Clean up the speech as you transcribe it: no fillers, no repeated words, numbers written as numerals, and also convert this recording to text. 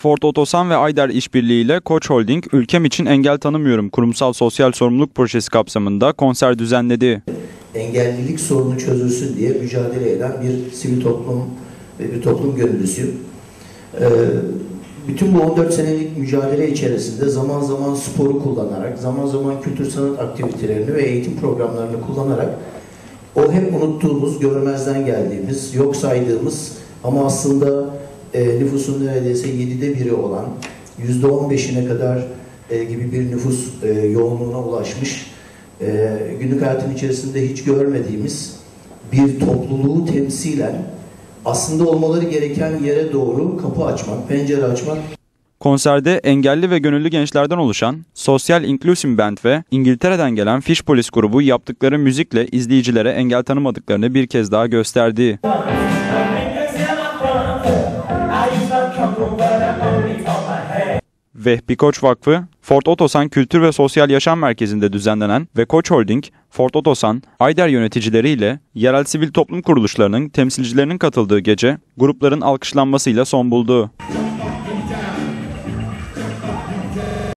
Ford Otosan ve Ayder işbirliğiyle Koç Holding, Ülkem için Engel Tanımıyorum kurumsal sosyal sorumluluk projesi kapsamında konser düzenledi. Engellilik sorunu çözülsün diye mücadele eden bir sivil toplum ve bir toplum gönüllüsüyüm. Bütün bu 14 senelik mücadele içerisinde zaman zaman sporu kullanarak, zaman zaman kültür sanat aktivitelerini ve eğitim programlarını kullanarak o hep unuttuğumuz, görmezden geldiğimiz, yok saydığımız ama aslında nüfusun neredeyse 7'de 1'i olan, %15'ine kadar gibi bir nüfus yoğunluğuna ulaşmış, günlük hayatın içerisinde hiç görmediğimiz bir topluluğu temsilen aslında olmaları gereken yere doğru kapı açmak, pencere açmak. Konserde engelli ve gönüllü gençlerden oluşan Social Inclusion Band ve İngiltere'den gelen Fish Police grubu yaptıkları müzikle izleyicilere engel tanımadıklarını bir kez daha gösterdi. Vehbi Koç Vakfı, Ford Otosan Kültür ve Sosyal Yaşam Merkezi'nde düzenlenen ve Koç Holding, Ford Otosan, Ayder yöneticileriyle yerel sivil toplum kuruluşlarının temsilcilerinin katıldığı gece grupların alkışlanmasıyla son buldu.